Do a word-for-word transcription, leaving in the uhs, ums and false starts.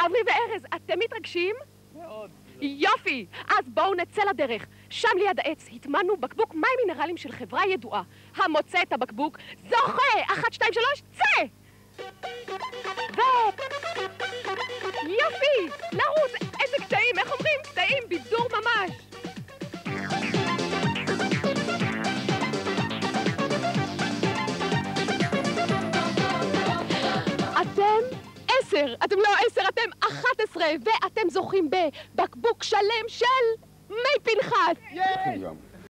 אברי וארז, אתם מתרגשים? מאוד. יופי! אז בואו נצא לדרך. שם ליד העץ התמנו בקבוק מים מינרלים של חברה ידועה. המוצא את הבקבוק, זוכה! אחת, שתיים, שלוש, צא! ו... יופי! לרוץ! איזה קטעים! איך אומרים? קטעים בידור ממש! אתם עשר! אתם לא עשר, אתם אחת עשרה! ואתם זוכים בבקבוק שלם של מי פנחס! יש!